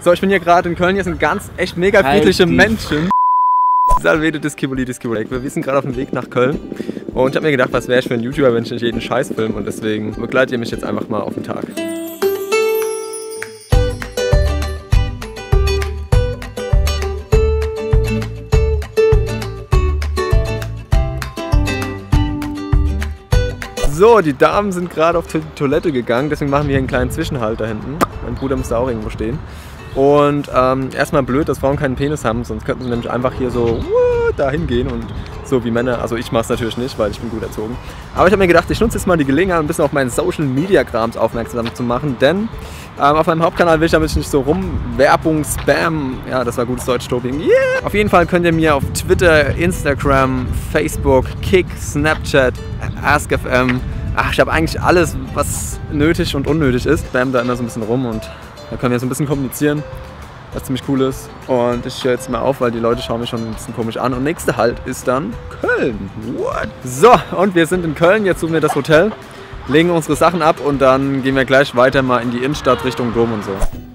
So, ich bin hier gerade in Köln, hier sind ganz echt mega friedliche Menschen. Salvete Disciboli. Wir sind gerade auf dem Weg nach Köln und ich habe mir gedacht, was wäre ich für ein YouTuber, wenn ich nicht jeden Scheiß filme, und deswegen begleitet ihr mich jetzt einfach mal auf den Tag. So, die Damen sind gerade auf die Toilette gegangen, deswegen machen wir hier einen kleinen Zwischenhalt da hinten. Mein Bruder muss da auch irgendwo stehen. Und erstmal blöd, dass Frauen keinen Penis haben, sonst könnten sie nämlich einfach hier so da hingehen und so wie Männer. Also ich mache es natürlich nicht, weil ich bin gut erzogen. Aber ich habe mir gedacht, ich nutze jetzt mal die Gelegenheit, ein bisschen auf meinen Social Media Krams aufmerksam zu machen, denn auf meinem Hauptkanal will ich damit nicht so Werbung, Spam, ja, das war gutes Deutsch, Tobi. Yeah! Auf jeden Fall könnt ihr mir auf Twitter, Instagram, Facebook, Kick, Snapchat, AskFM, ich habe eigentlich alles, was nötig und unnötig ist. Spam da immer so ein bisschen rum und da können wir so ein bisschen kommunizieren, was ziemlich cool ist. Und ich höre jetzt mal auf, weil die Leute schauen mich schon ein bisschen komisch an. Und nächster Halt ist dann Köln. What? So, und wir sind in Köln, jetzt suchen wir das Hotel, legen unsere Sachen ab und dann gehen wir gleich weiter mal in die Innenstadt Richtung Dom und so.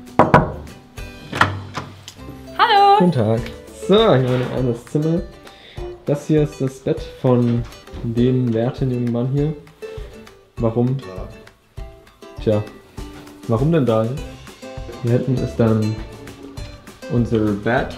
Hallo! Guten Tag. So, hier haben wir ein anderes Zimmer. Das hier ist das Bett von dem werten jungen Mann hier. Warum? Tja, warum denn da? Hier hinten ist dann unser Bett.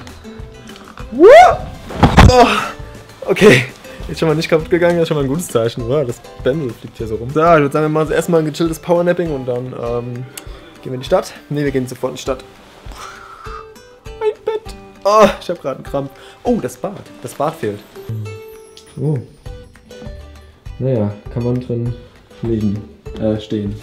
Oh, okay, ist schon mal nicht kaputt gegangen, das ist schon mal ein gutes Zeichen. Wow, das Bändel fliegt hier so rum. So, ich würde sagen, wir machen erstmal ein gechilltes Powernapping und dann gehen wir in die Stadt. Ne, wir gehen sofort in die Stadt. Mein Bett. Oh, ich habe gerade einen Krampf. Oh, das Bad. Das Bad fehlt. Oh. Naja, kann man drin liegen, stehen.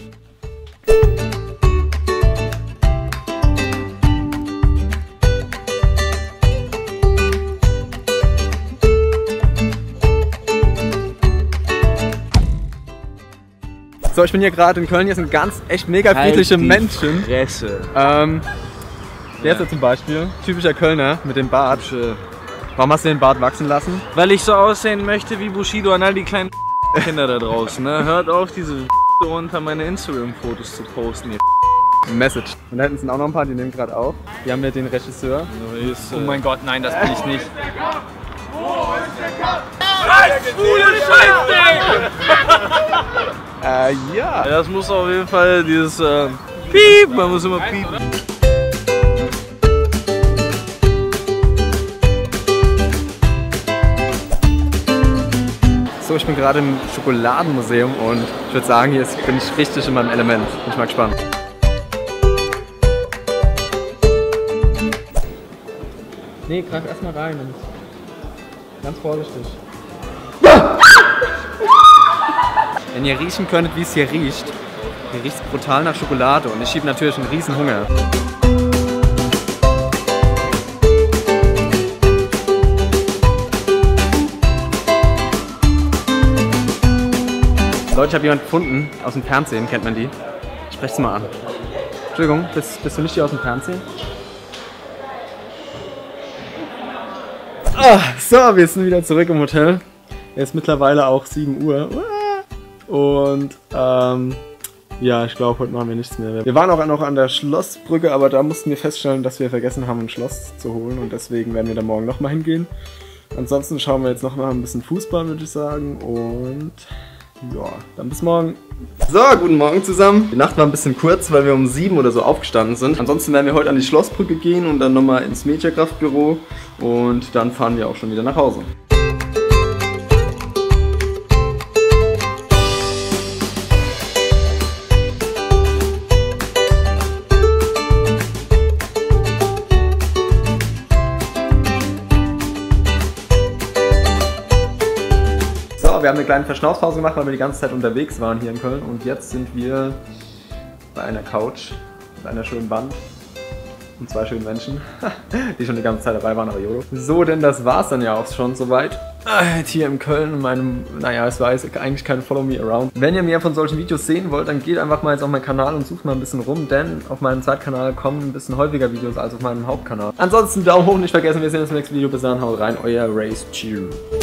So, ich bin hier gerade in Köln, hier sind ganz echt mega friedliche Menschen. Fresse. Der ist ja zum Beispiel typischer Kölner mit dem Bart. Warum hast du den Bart wachsen lassen? Weil ich so aussehen möchte wie Bushido an all die kleinen Kinder da draußen. Ne? Hört auf, diese unter meine Instagram-Fotos zu posten. Message. Und da hinten sind auch noch ein paar, die nehmen gerade auf. Hier haben wir den Regisseur. Oh mein Gott, nein, das bin ich nicht. Ja. Das muss auf jeden Fall dieses Piep, man muss immer piepen. So, ich bin gerade im Schokoladenmuseum und ich würde sagen, hier bin ich richtig in meinem Element. Bin ich mal gespannt. Nee, greif erstmal rein und ganz vorsichtig. Wenn ihr riechen könntet, wie es hier riecht es brutal nach Schokolade und ich schiebe natürlich einen riesen Hunger. Leute, ich habe jemanden gefunden aus dem Fernsehen, kennt man die? Sprecht's mal an. Entschuldigung, bist du nicht hier aus dem Fernsehen? So, wir sind wieder zurück im Hotel. Es ist mittlerweile auch 7 Uhr. Und ja, ich glaube, heute machen wir nichts mehr. Wir waren auch noch an der Schlossbrücke, aber da mussten wir feststellen, dass wir vergessen haben, ein Schloss zu holen. Und deswegen werden wir da morgen nochmal hingehen. Ansonsten schauen wir jetzt nochmal ein bisschen Fußball, würde ich sagen. Und ja, dann bis morgen. So, guten Morgen zusammen. Die Nacht war ein bisschen kurz, weil wir um 7 oder so aufgestanden sind. Ansonsten werden wir heute an die Schlossbrücke gehen und dann nochmal ins Mediakraftbüro. Und dann fahren wir auch schon wieder nach Hause. Wir haben eine kleine Verschnaufpause gemacht, weil wir die ganze Zeit unterwegs waren hier in Köln und jetzt sind wir bei einer Couch mit einer schönen Wand und 2 schönen Menschen, die schon die ganze Zeit dabei waren, aber YOLO. So, denn das war's dann ja auch schon soweit. Hier in Köln in meinem, naja, es war eigentlich kein Follow Me Around. Wenn ihr mehr von solchen Videos sehen wollt, dann geht einfach mal jetzt auf meinen Kanal und sucht mal ein bisschen rum, denn auf meinem Zweitkanal kommen ein bisschen häufiger Videos als auf meinem Hauptkanal. Ansonsten Daumen hoch nicht vergessen, wir sehen uns im nächsten Video. Bis dann, haut rein, euer Race Chew.